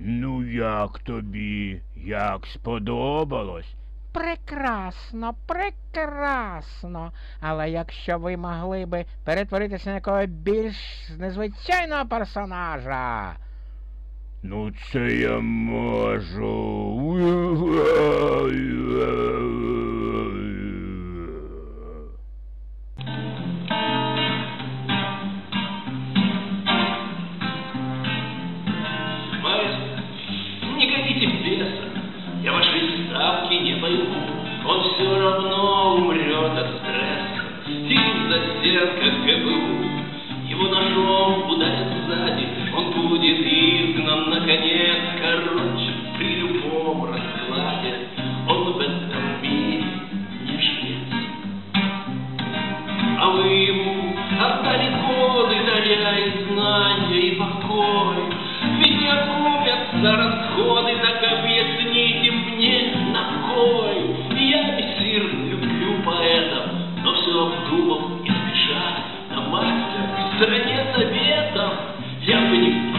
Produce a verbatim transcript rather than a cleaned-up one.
Ну, як тобі? Як сподобалось? Прекрасно, прекрасно. Але якщо ви могли би перетворитися на якогось більш незвичайного персонажа. Ну, це я можу. Не гоните беса, я вашей ставки не пойму. Он все равно умрет от стресса. Сидит за стенкой ГПУ. Его ножом ударят сзади, он будет изгнан наконец. Короче, при любом раскладе он в этом мире не жрец. А вы ему отдали годы, даря и знания, и покой. Ведь не окупятся расходы, так объясните мне на кой. Я мессир, люблю поэтов, но все обдумав и спеша на мастер в стране советов. Я бы не